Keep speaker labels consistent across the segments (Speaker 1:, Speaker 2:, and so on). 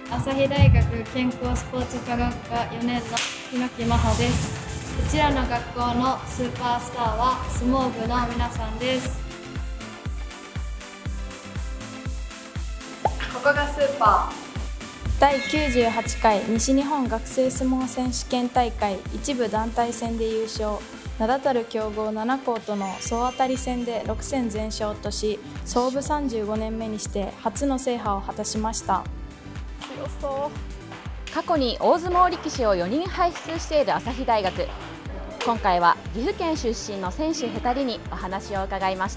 Speaker 1: 朝日大学健康スポーツ科学科4年の檜真帆です。うちらの学校のスーパースターは相撲部の皆さんです。ここがスーパー。
Speaker 2: 第98回西日本学生相撲選手権大会一部団体戦で優勝、名だたる強豪7校との総当たり戦で6戦全勝とし、創部35年目にして初の制覇を果たしました。
Speaker 3: 強そう。過去に大相撲力士を4人輩出している朝日大学。今回は岐阜県出身の選手2人にお話を伺いました。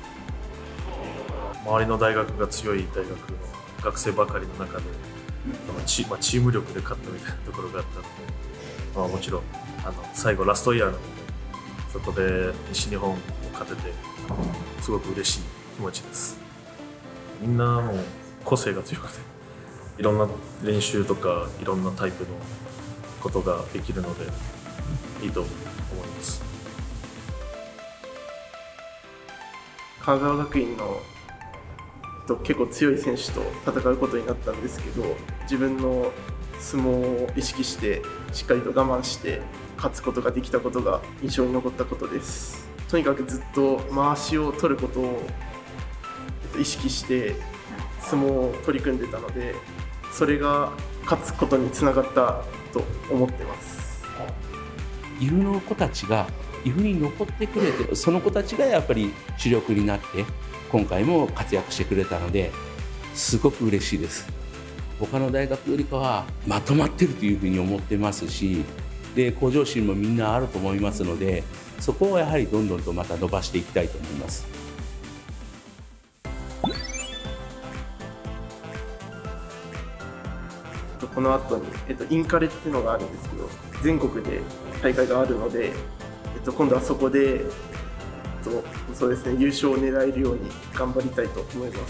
Speaker 4: 周りの大学が強い大学の学生ばかりの中でチーム力で勝ったみたいなところがあったので、もちろん最後ラストイヤーなので、そこで西日本を勝ててすごく嬉しい気持ちです。みんなも個性が強くて、いろんな練習とかいろんなタイプのことができるのでいいと思います。
Speaker 5: 香川学院の結構強い選手と戦うことになったんですけど、自分の相撲を意識してしっかりと我慢して勝つことができたことが印象に残ったことです。とにかくずっとまわしを取ることを意識して相撲を取り組んでたので、それが勝つことにつながったと思ってます。
Speaker 6: 岐阜の子たちが岐阜に残ってくれて、その子たちがやっぱり主力になって今回も活躍してくれたので、すごく嬉しいです。他の大学よりかはまとまってるというふうに思ってますし、で向上心もみんなあると思いますので、そこをやはりどんどんとまた伸ばしていきたいと思います。
Speaker 5: この後に、インカレっていうのがあるんですけど、全国で大会があるので、今度はそこでそうですね、優勝を狙えるように頑張りたいと思います。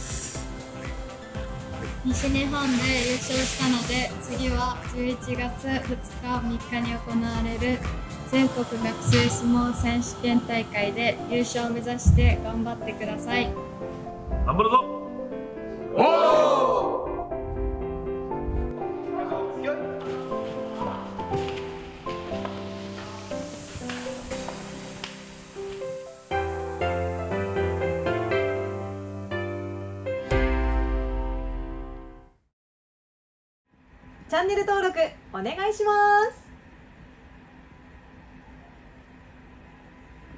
Speaker 1: 西日本で優勝したので、次は11月2日3日に行われる全国学生相撲選手権大会で優勝を目指して頑張ってください。
Speaker 4: 頑張るぞ。
Speaker 7: チャンネル登録お願いします。